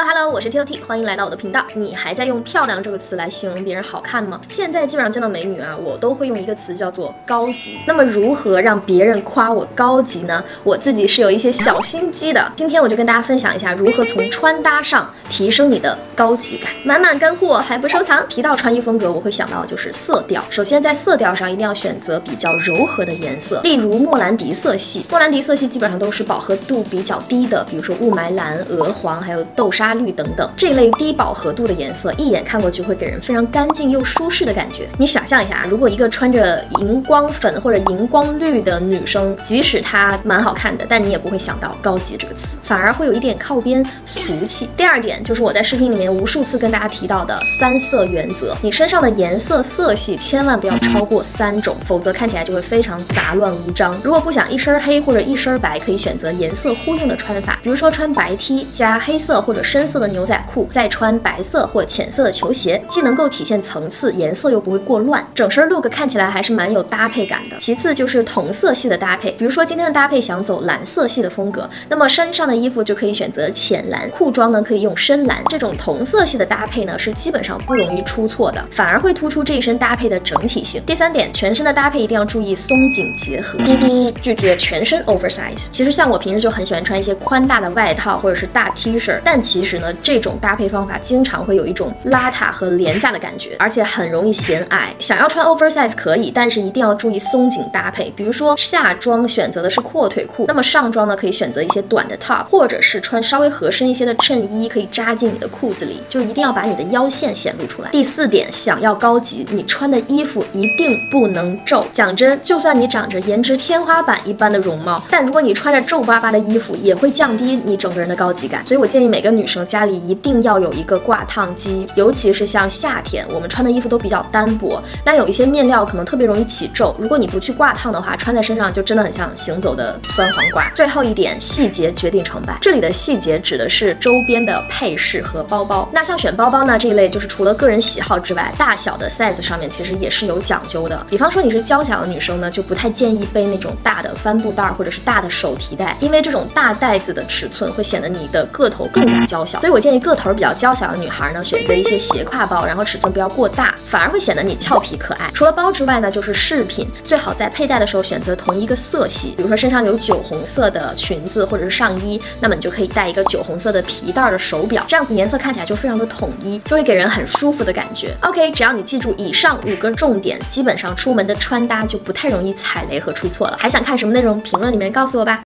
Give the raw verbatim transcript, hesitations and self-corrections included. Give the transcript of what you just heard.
Hello Hello， 我是 T O T， 欢迎来到我的频道。你还在用漂亮这个词来形容别人好看吗？现在基本上见到美女啊，我都会用一个词叫做高级。那么如何让别人夸我高级呢？我自己是有一些小心机的。今天我就跟大家分享一下如何从穿搭上提升你的高级感。满满干货还不收藏。提到穿衣风格，我会想到就是色调。首先在色调上一定要选择比较柔和的颜色，例如莫兰迪色系。莫兰迪色系基本上都是饱和度比较低的，比如说雾霾蓝、鹅黄，还有豆沙绿等等这类低饱和度的颜色，一眼看过去会给人非常干净又舒适的感觉。你想象一下，如果一个穿着荧光粉或者荧光绿的女生，即使她蛮好看的，但你也不会想到高级这个词，反而会有一点靠边俗气。第二点就是我在视频里面无数次跟大家提到的三色原则，你身上的颜色色系千万不要超过三种，否则看起来就会非常杂乱无章。如果不想一身黑或者一身白，可以选择颜色呼应的穿法，比如说穿白 T 加黑色或者深色的牛仔裤，再穿白色或浅色的球鞋，既能够体现层次，颜色又不会过乱，整身 look 看起来还是蛮有搭配感的。其次就是同色系的搭配，比如说今天的搭配想走蓝色系的风格，那么身上的衣服就可以选择浅蓝，裤装呢可以用深蓝。这种同色系的搭配呢是基本上不容易出错的，反而会突出这一身搭配的整体性。第三点，全身的搭配一定要注意松紧结合，嘟嘟拒绝全身 oversize。其实像我平时就很喜欢穿一些宽大的外套或者是大 T 恤，但其实呢这种搭配方法经常会有一种邋遢和廉价的感觉，而且很容易显矮。想要穿 oversize 可以，但是一定要注意松紧搭配。比如说下装选择的是阔腿裤，那么上装呢可以选择一些短的 top， 或者是穿稍微合身一些的衬衣，可以扎进你的裤子里，就一定要把你的腰线显露出来。第四点，想要高级，你穿的衣服一定不能皱。讲真，就算你长着颜值天花板一般的容貌，但如果你穿着皱巴巴的衣服，也会降低你整个人的高级感。所以我建议每个女生家里一定要有一个挂烫机，尤其是像夏天，我们穿的衣服都比较单薄，那有一些面料可能特别容易起皱，如果你不去挂烫的话，穿在身上就真的很像行走的酸黄瓜。最后一点，细节决定成败。这里的细节指的是周边的配饰和包包。那像选包包呢这一类，就是除了个人喜好之外，大小的 size 上面其实也是有讲究的。比方说你是娇小的女生呢，就不太建议背那种大的帆布袋或者是大的手提袋，因为这种大袋子的尺寸会显得你的个头更加娇小。所以我建议个头比较娇小的女孩呢，选择一些斜挎包，然后尺寸不要过大，反而会显得你俏皮可爱。除了包之外呢，就是饰品，最好在佩戴的时候选择同一个色系，比如说身上有酒红色的裙子或者是上衣，那么你就可以戴一个酒红色的皮带的手表，这样子颜色看起来就非常的统一，就会给人很舒服的感觉。OK， 只要你记住以上五个重点，基本上出门的穿搭就不太容易踩雷和出错了。还想看什么内容？评论里面告诉我吧。